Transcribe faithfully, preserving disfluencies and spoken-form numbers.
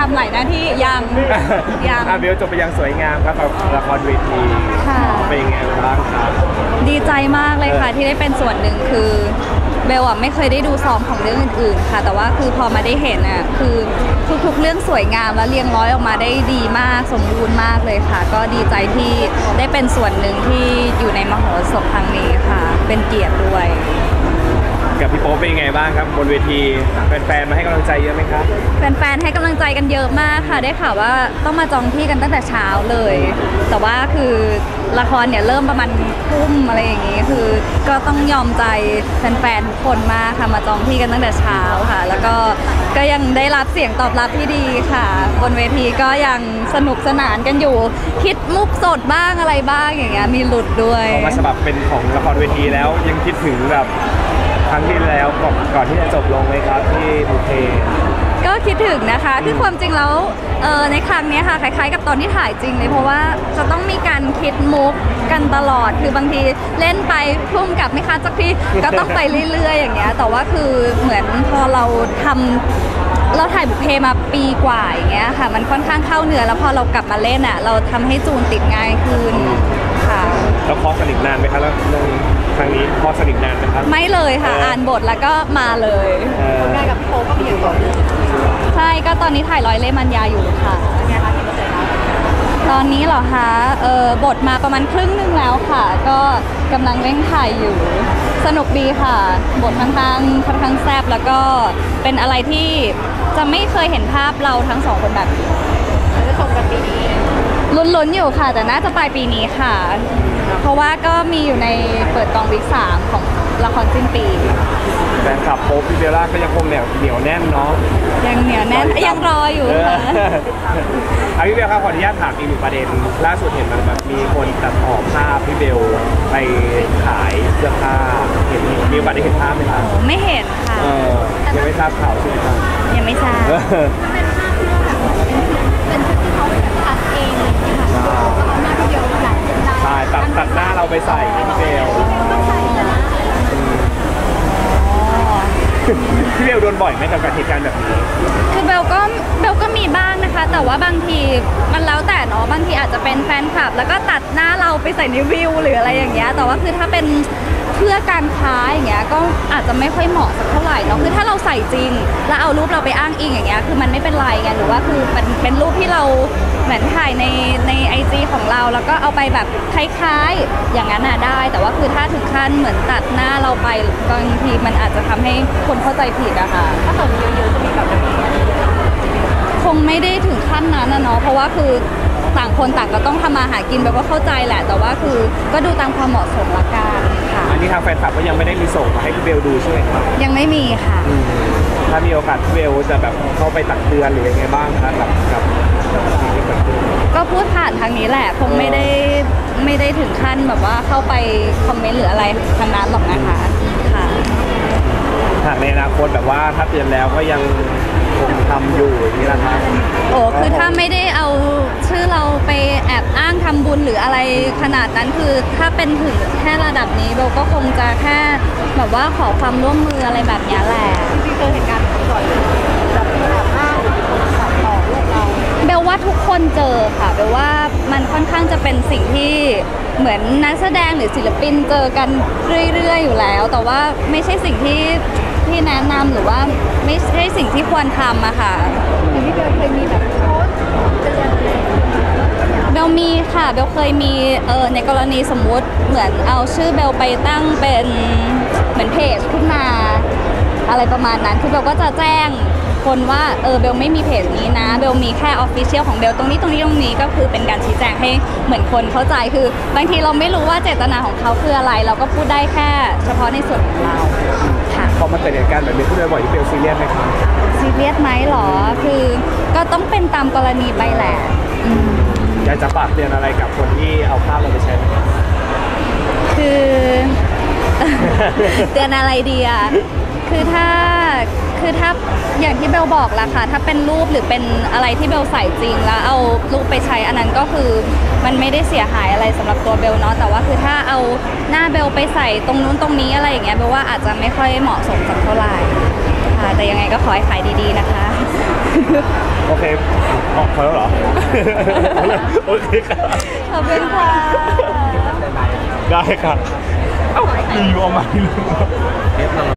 ำหลายหน้าที่ยังยังเบลจบไปยังสวยงามครับกับละครเวทีเป็นยังไงบ้างครับดีใจมากเลยค่ะที่ได้เป็นส่วนหนึ่งคือเบลอ่ะไม่เคยได้ดูซ้อมของเรื่องอื่นๆค่ะแต่ว่าคือพอมาได้เห็นอ่ะคือทุกๆเรื่องสวยงามและเรียงร้อยออกมาได้ดีมากสมบูรณ์มากเลยค่ะก็ดีใจที่ได้เป็นส่วนหนึ่งที่อยู่ในมโหสถครั้งนี้ค่ะเป็นเกียรติด้วยกับพี่โป๊ปเป็นยังไงบ้างครับบนเวทีแฟนๆมาให้กำลังใจเยอะไหมครับแฟนๆให้กำลังใจกันเยอะมากค่ะได้ข่าวว่าต้องมาจองที่กันตั้งแต่เช้าเลยแต่ว่าคือละครเนี่ยเริ่มประมาณทุ่มอะไรอย่างงี้คือก็ต้องยอมใจแฟนๆทุกคนมากค่ะมาจองที่กันตั้งแต่เช้าค่ะแล้วก็ก็ยังได้รับเสียงตอบรับที่ดีค่ะบนเวทีก็ยังสนุกสนานกันอยู่คิดมุกสดบ้างอะไรบ้างอย่างเงี้ยมีหลุดด้วยออกมาฉบับเป็นของละครเวทีแล้วยังคิดถึงแบบครั้งที่แล้วก่อนก่อนที่จะจบลงไหมครับที่บุพเพก็คิดถึงนะคะคือความจริงแล้วเออในครั้งนี้ค่ะคล้ายๆกับตอนที่ถ่ายจริงเลยเพราะว่าจะต้องมีการคิดมุกกันตลอดคือบางทีเล่นไปพุ่มกับไม่คัดสักทีก็ต้องไปเรื่อยๆอย่างเงี้ยแต่ว่าคือเหมือนพอเราทำเราถ่ายบุพเพมาปีกว่าอย่างเงี้ยค่ะมันค่อนข้างเข้าเนื้อแล้วพอเรากลับมาเล่นอ่ะเราทำให้จูนติดง่ายขึ้นค่ะแล้วคอสนิทนานไหมคะแล้วเรื่องครั้งนี้คอสนิทนานไหมครับไม่เลยค่ะอ่านบทแล้วก็มาเลยผลงานกับพี่โป๊ปก็มีอยู่ต่อเนื่องใช่ก็ตอนนี้ถ่ายร้อยเล่มมันยาอยู่ค่ะไงคะที่เปอร์เซ็นต์แล้วตอนนี้เหรอคะเออบทมาประมาณครึ่งนึงแล้วค่ะก็กำลังเร่งถ่ายอยู่สนุกดีค่ะบทค่อนข้างค่อนข้างแซ่บแล้วก็เป็นอะไรที่จะไม่เคยเห็นภาพเราทั้งสองคนแบบนี้จะชมกันปีนี้ลุ้นๆอยู่ค่ะแต่น่าจะปลายปีนี้ค่ะเพราะว่าก็มีอยู่ในเปิดกองวิกสามของละครสิ้นปีแฟนคลับโป๊ปพี่เบลล่าก็ยังคงเหนียวเหนียวแน่นเนาะยังเหนียวแน่นยังรออยู่ค่ะเอาพี่เบลครับขออนุญาตถามอีกหนึ่งประเด็นล่าสุดเห็นมันแบบมีคนตัดต่อภาพพี่เบลไปขายเสื้อผ้าเห็นมีโอกาสได้เห็นภาพไหมครับไม่เห็นค่ะยังไม่ทราบข่าวใช่ไหมครับยังไม่ทราบเป็นภาพที่แบบเป็นชุดที่เขาตัดเองเลยค่ะหน้าพี่เบลหลายใช่ตัดตัดหน้าเราไปใส่พี่เบลพี่เบลโดนบ่อยไหมกับเหตุการณ์แบบนี้คือเบลก็เบลก็มีบ้างนะคะแต่ว่าบางทีมันแล้วแต่เนาะบางทีอาจจะเป็นแฟนคลับแล้วก็ตัดหน้าเราไปใส่ในวิวหรืออะไรอย่างเงี้ยแต่ว่าคือถ้าเป็นเพื่อการค้าอย่างเงี้ยก็อาจจะไม่ค่อยเหมาะสักเท่าไหร่เนาะคือถ้าเราใส่จริงแล้วเอารูปเราไปอ้างอิงอย่างเงี้ยคือมันไม่เป็นไรไงหรือว่าคือเป็นเป็นรูปที่เราเหมือนถ่ายในในไอจีของเราแล้วก็เอาไปแบบคล้ายๆอย่างนั้นน่ะได้แต่ว่าคือถ้าถึงขั้นเหมือนตัดหน้าเราไปบางทีมันอาจจะทำให้คนเข้าใจผิดอะค่ะถ้าเกิดมีเยอะๆจะมีแบบนี้คงไม่ได้ถึงขั้นนั้นนะเนาะเพราะว่าคือต่างคนต่างก็ต้องทำมาหากินแบบว่าเข้าใจแหละแต่ว่าคือก็ดูตามความเหมาะสมละกันค่ะอันนี้ทางแฟนคลับก็ยังไม่ได้มีส่งมาให้พี่เบลดูใช่ไหมครับยังไม่มีค่ะถ้ามีโอกาสพี่เบลจะแบบเข้าไปตักเตือนหรือยังไงบ้างคะกับกับสิ่งที่เกิดขึ้นก็พูดผ่านทางนี้แหละคงไม่ได้ไม่ได้ถึงขั้นแบบว่าเข้าไปคอมเมนต์หรืออะไรทางนั้นหรอกนะคะค่ะหากในอนาคตแบบว่าถ้าเตือนแล้วก็ยังคงทำอยู่อย่างนี้นะคะโอ้คือถ้าไม่ได้เอาชื่อเราไปแอบอ้างทำบุญหรืออะไรขนาดนั้นคือถ้าเป็นถึงแค่ระดับนี้เบลก็คงจะแค่แบบว่าขอความร่วมมืออะไรแบบนี้แหละที่เจอเหตุการณ์บ่อยแบบแอบอ้างตัดต่อลูกเราเบลว่าทุกคนเจอค่ะเบลว่ามันค่อนข้างจะเป็นสิ่งที่เหมือนนักแสดงหรือศิลปินเจอกันเรื่อยๆอยู่แล้วแต่ว่าไม่ใช่สิ่งที่ที่แนะนำหรือว่าไม่ใช่สิ่งที่ควรทำอะค่ะแต่พี่เบลเคยมีแบบโพสต์เตือนอะไรเบลมีค่ะเบลเคยมีเออในกรณีสมมุติเหมือนเอาชื่อเบลไปตั้งเป็นเหมือนเพจขึ้นมาอะไรประมาณนั้นคือเบลก็จะแจ้งคนว่าเออเบลไม่มีเพจนี้นะเบลมีแค่ออฟฟิเชียลของเบลตรงนี้ตรงนี้ตรงนี้ก็คือเป็นการชี้แจงให้เหมือนคนเข้าใจคือบางทีเราไม่รู้ว่าเจตนาของเขาคืออะไรเราก็พูดได้แค่เฉพาะในส่วนของเราค่ะพอมาเกิดเหตุการณ์แบบนี้พูดบ่อยที่เบลซีเรียสไหมคะซีเรียสไหมหรอคือก็ต้องเป็นตามกรณีไปแหละอยากจะฝากเตือนอะไรกับคนที่เอาภาพเราไปใช้ไหมคือเตือนอะไรดีอ่ะคือถ้าคือถ้าอย่างที่เบลบอกละค่ะถ้าเป็นรูปหรือเป็นอะไรที่เบลใส่จริงแล้วเอารูปไปใช้อันนั้นก็คือมันไม่ได้เสียหายอะไรสำหรับตัวเบลเนาะแต่ว่าคือถ้าเอาหน้าเบลไปใส่ตรงนู้นตรงนี้อะไรอย่างเงี้ยเบลว่าอาจจะไม่ค่อยเหมาะสมสักเท่าไหร่ค่ะ แต่ยังไงก็ขอให้ขายดีๆนะคะโอเคออกพอแล้วเหรอ โอเคครับขอบคุณค่ะได้ครับเอ้าอยู่ๆเอามา